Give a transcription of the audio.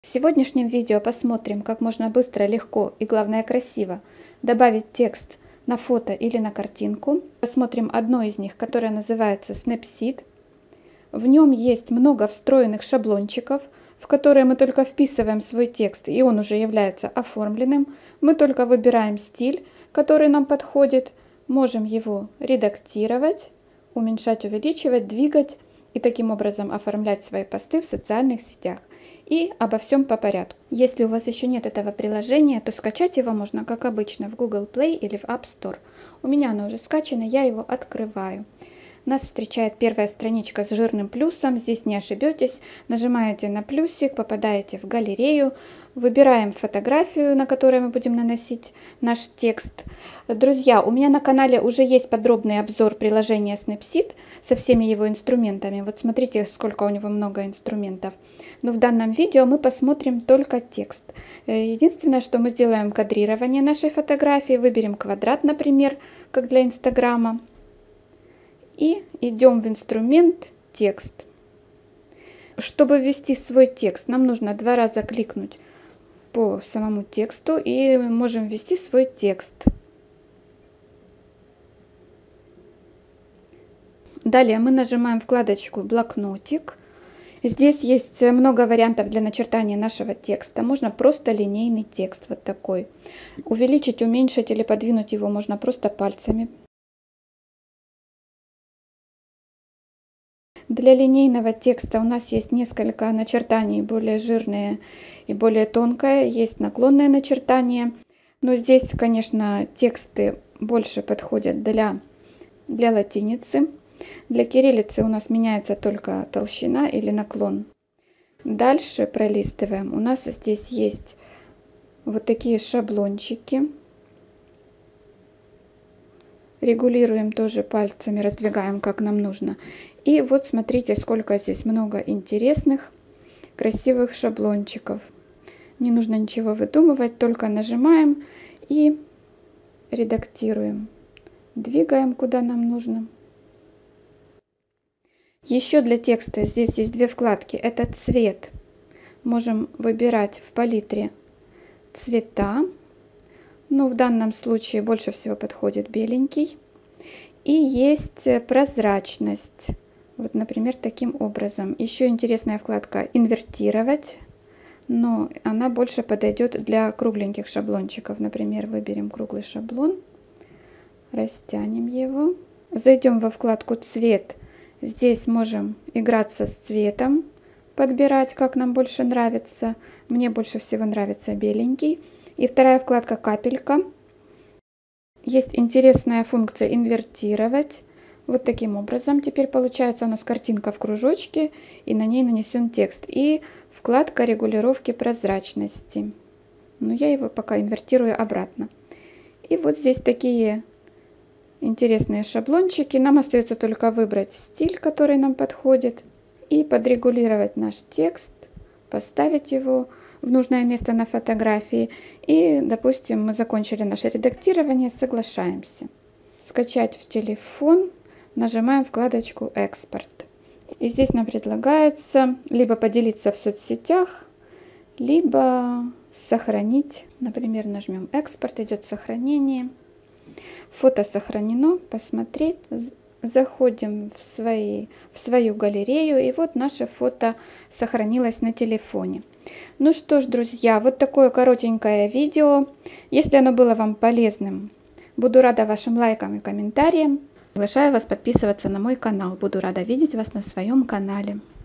В сегодняшнем видео посмотрим, как можно быстро, легко и, главное, красиво добавить текст на фото или на картинку. Посмотрим одно из них, которое называется Snapseed. В нем есть много встроенных шаблончиков, в которые мы только вписываем свой текст, и он уже является оформленным. Мы только выбираем стиль, который нам подходит, можем его редактировать, уменьшать, увеличивать, двигать и таким образом оформлять свои посты в социальных сетях. И обо всем по порядку. Если у вас еще нет этого приложения, то скачать его можно, как обычно, в Google Play или в App Store. У меня оно уже скачано, я его открываю. Нас встречает первая страничка с жирным плюсом, здесь не ошибетесь. Нажимаете на плюсик, попадаете в галерею, выбираем фотографию, на которой мы будем наносить наш текст. Друзья, у меня на канале уже есть подробный обзор приложения Snapseed со всеми его инструментами. Вот смотрите, сколько у него много инструментов. Но в данном видео мы посмотрим только текст. Единственное, что мы сделаем кадрирование нашей фотографии, выберем квадрат, например, как для Инстаграма. И идем в инструмент «Текст». Чтобы ввести свой текст, нам нужно 2 раза кликнуть по самому тексту и можем ввести свой текст. Далее мы нажимаем вкладочку «Блокнотик». Здесь есть много вариантов для начертания нашего текста. Можно просто линейный текст, вот такой. Увеличить, уменьшить или подвинуть его можно просто пальцами. Для линейного текста у нас есть несколько начертаний, более жирные и более тонкое. Есть наклонное начертание. Но здесь, конечно, тексты больше подходят для латиницы. Для кириллицы у нас меняется только толщина или наклон. Дальше пролистываем. У нас здесь есть вот такие шаблончики. Регулируем тоже пальцами, раздвигаем, как нам нужно. И вот смотрите, сколько здесь много интересных, красивых шаблончиков. Не нужно ничего выдумывать, только нажимаем и редактируем. Двигаем, куда нам нужно. Еще для текста здесь есть 2 вкладки. Это цвет. Можем выбирать в палитре цвета. Но в данном случае больше всего подходит беленький. И есть прозрачность. Вот, например, таким образом. Еще интересная вкладка «Инвертировать». Но она больше подойдет для кругленьких шаблончиков. Например, выберем круглый шаблон. Растянем его. Зайдем во вкладку «Цвет». Здесь можем играться с цветом, подбирать, как нам больше нравится. Мне больше всего нравится беленький. И вторая вкладка «Капелька». Есть интересная функция «Инвертировать». Вот таким образом теперь получается у нас картинка в кружочке, и на ней нанесен текст. И вкладка регулировки прозрачности. Но я его пока инвертирую обратно. И вот здесь такие интересные шаблончики. Нам остается только выбрать стиль, который нам подходит, и подрегулировать наш текст, поставить его в нужное место на фотографии. И, допустим, мы закончили наше редактирование, соглашаемся. Скачать в телефон, нажимаем вкладочку «Экспорт». И здесь нам предлагается либо поделиться в соцсетях, либо сохранить. Например, нажмем «Экспорт», идет сохранение. Фото сохранено, посмотреть. Заходим в свою галерею, и вот наше фото сохранилось на телефоне. Ну что ж, друзья, вот такое коротенькое видео. Если оно было вам полезным, буду рада вашим лайкам и комментариям. Приглашаю вас подписываться на мой канал. Буду рада видеть вас на своем канале.